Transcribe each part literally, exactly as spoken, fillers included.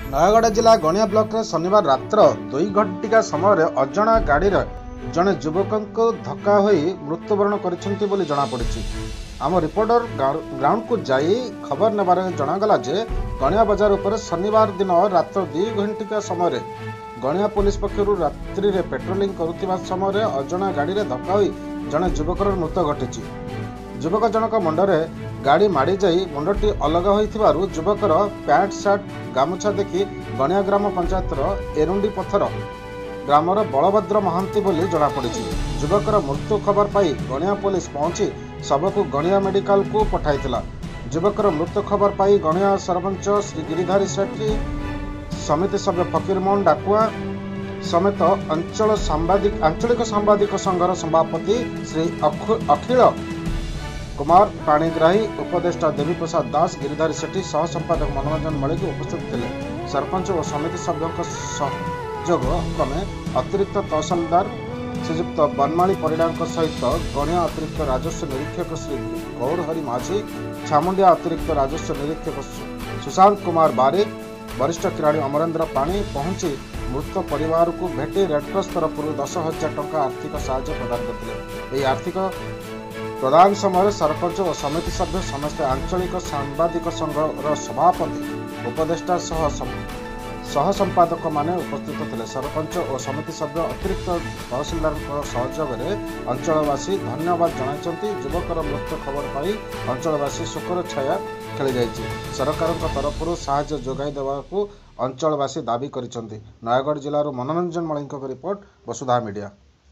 नयगढ़ जिला गणिया ब्लॉक रे शनिवार रात्र दुई घंटिका समय अजणा गाड़ी जड़े युवक धक्का होई मृत्युवरण करिसेंति बोली जना पड़ी। आम रिपोर्टर ग्राउंड को जाई खबर नेबार जनागला जे गणिया बाजार उपर शनिवार दिन रात्र दुई घंटिका समय गणिया पुलिस पक्षरु रात्रि रे पेट्रोलिंग करुथिबा समय अजणा गाड़ी रे धक्का होई जड़े युवकर मृत्यु घटिछि। युवक जनक मुंडरे गाड़ी माड़ी जाई मुंडटी अलग होइथिबारु युवकर पैंट सार्ट गामुछा देखि गणिया ग्राम पंचायतर एरुंडी पथर ग्रामर बलभद्र महांती बोली जना पड़ी। युवकर मृत्यु खबर पाई गणिया पुलिस पहुंची सबको गणिया मेडिकल को पठाइथिला। युवकर मृत्यु खबर पाई गणिया सरपंच श्री गिरिधारी सेठी, समिति सभ्य फकीरमोहन डाकुआ समेत अंचल सांबादिक आंचलिक सांबादिक संघर सभापति श्री अखिल कुमार पाणीग्राही, उपदेष्टा देवी प्रसाद दास, गिरिधारी सेठी, सह संपादक मनोरंजन मलिक उपस्थित थे। सरपंच और समिति सभ्यों सहयोग क्रमे अतिरिक्त तहसीलदार श्रीजुक्त बनमाली परिडा सहित गणिया अतिरिक्त राजस्व निरीक्षक श्री गौरहरि माझी, छामुंडिया अतिरिक्त राजस्व निरीक्षक सुशांत कुमार बारिक, वरिष्ठ किराणी अमरेन्द्र पाणी पहुंची मृत परिवार को भेटी रेडक्रॉस तरफ दस हजार टंका आर्थिक सहायता प्रदान करते। आर्थिक प्रदान समय सरपंच और समिति सभ्य समस्त आंचलिक सांबादिक संघर सभापति उपदेष्टा सह सह संपादक माने उपस्थित थे। सरपंच और समिति सभ्य अतिरिक्त तहसीलदार सहयोग में अंचलवासी धन्यवाद जनाइछन्ति। युवकर मृत्यु खबर पाई अंचलवासी शोकर छाया खेली जाइछि। सरकार तरफ साहाय्य जोगाई देवाकू अंचलवासी दाबी करिसन्ति। नयगढ़ जिलार मनोरंजन मलिक रिपोर्ट, वसुधा मीडिया।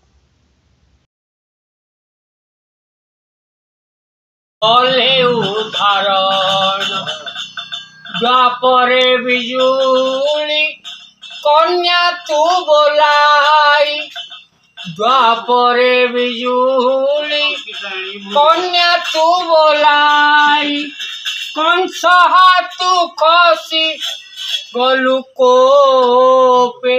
उदाहरण द्वापरे बिजुली कन्या तू बोलाई, द्वापरे बिजुली कन्या तू बोलाई, कंस हाथू खसी गलु कोपे,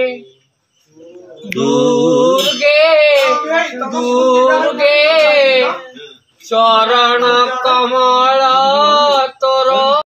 दुर्गे दुर्गे चरण कमल